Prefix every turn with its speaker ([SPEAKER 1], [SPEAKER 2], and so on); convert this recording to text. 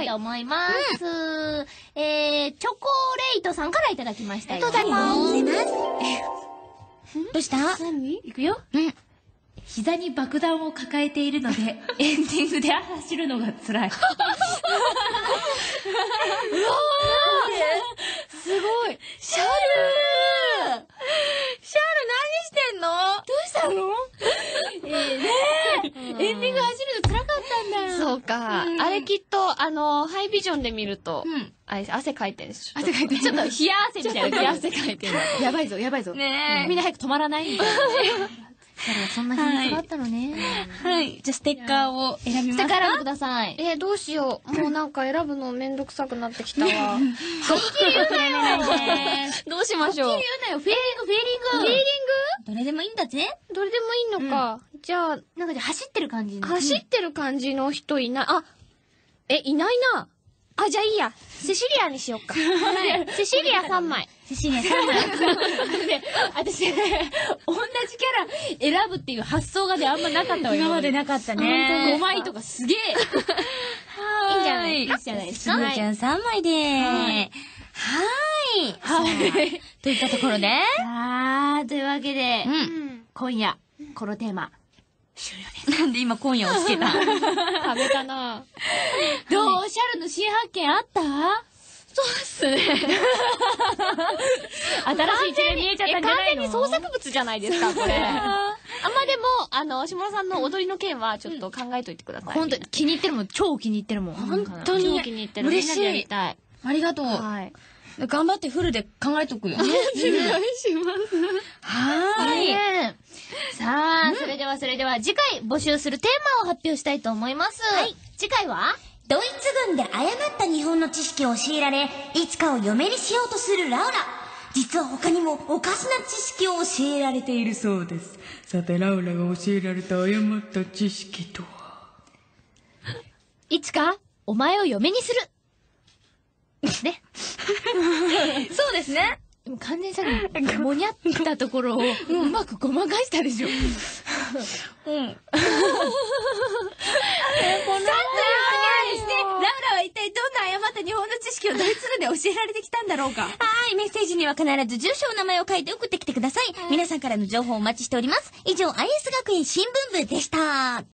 [SPEAKER 1] いと思います。チョコレートさんからいただきましたよ。
[SPEAKER 2] ありがとうございます。どうした？
[SPEAKER 1] 何？いくよ。
[SPEAKER 3] 膝に爆弾を抱えているので、エンディングで走るのが辛い。
[SPEAKER 2] すごい。シャル何してんの？
[SPEAKER 1] どうしたの？エンディング走るの辛かったんだ。
[SPEAKER 2] そうか。あれきっと、ハイビジョンで見ると、汗かいてるんです。
[SPEAKER 1] 汗かいてる。ちょっと冷や汗みたいな。
[SPEAKER 2] 冷や汗かいてる。
[SPEAKER 1] やばいぞ、やばいぞ。
[SPEAKER 2] ねえ。
[SPEAKER 1] みんな早く止まらないみたいな。そんな秘密があったのね。
[SPEAKER 3] はい。じゃあステッカーを選びますか？
[SPEAKER 1] ステッカー選んでください。
[SPEAKER 2] どうしよう。もうなんか選ぶのめんどくさくなってきたわ。
[SPEAKER 1] はっきり言うなよ。
[SPEAKER 2] どうしましょう。
[SPEAKER 1] はっきり言うなよ。フィーリング、フィーリング。
[SPEAKER 2] フィーリン
[SPEAKER 3] どれでもいいんだぜ。
[SPEAKER 2] グどれでもいいのか。じゃあ、
[SPEAKER 1] なんか走ってる感じ。
[SPEAKER 2] 走ってる感じの人いない。いないな。じゃあいいや。セシリアにしよっか。はい。セシリア3枚。
[SPEAKER 3] セシリア3枚。
[SPEAKER 1] で、私ね、同じキャラ選ぶっていう発想がね、あんまなかったわよ。
[SPEAKER 3] 今までなかったね。
[SPEAKER 1] 5枚とかすげえ。
[SPEAKER 2] いいんじゃない？
[SPEAKER 1] いいじゃないですか。
[SPEAKER 3] すぐちゃん3枚でーす。はい。といったところで。
[SPEAKER 1] というわけで、今夜、このテーマ、終了です。
[SPEAKER 3] なんで今今夜をつけた？
[SPEAKER 2] 食べたな。
[SPEAKER 1] どう？シャルの新発見あった？
[SPEAKER 2] そうっすね。
[SPEAKER 1] 新しい一面見えちゃったんじゃないの？
[SPEAKER 2] 完全に創作物じゃないですか、これ。でも、下村さんの踊りの件はちょっと考えといてください。
[SPEAKER 1] 本当に気に入ってるもん、超気に入ってるもん。
[SPEAKER 3] 本当に
[SPEAKER 2] 超気に入ってる。
[SPEAKER 3] 嬉しい。
[SPEAKER 2] みんなでやりたい。
[SPEAKER 3] ありがとう。
[SPEAKER 2] はい。
[SPEAKER 3] 頑張ってフルで考えとくよ。
[SPEAKER 2] お願いします。
[SPEAKER 3] はーい。
[SPEAKER 1] さあ、それでは次回募集するテーマを発表したいと思います。はい。次回は
[SPEAKER 4] ドイツ軍で誤った日本の知識を教えられ、いつかを嫁にしようとするラウラ。実は他にもおかしな知識を教えられているそうです。さて、ラウラが教えられた誤った知識とは。
[SPEAKER 1] いつかお前を嫁にする。ね。
[SPEAKER 3] そうですね。
[SPEAKER 1] でも完全にさっき、もにゃったところをうまくごまかしたでしょ。
[SPEAKER 3] うん。
[SPEAKER 1] このラウラは一体どんな誤った日本の知識をドイツ軍で教えられてきたんだろうか。
[SPEAKER 3] はい。メッセージには必ず住所、お名前を書いて送ってきてください。皆さんからの情報をお待ちしております。以上、IS 学園新聞部でした。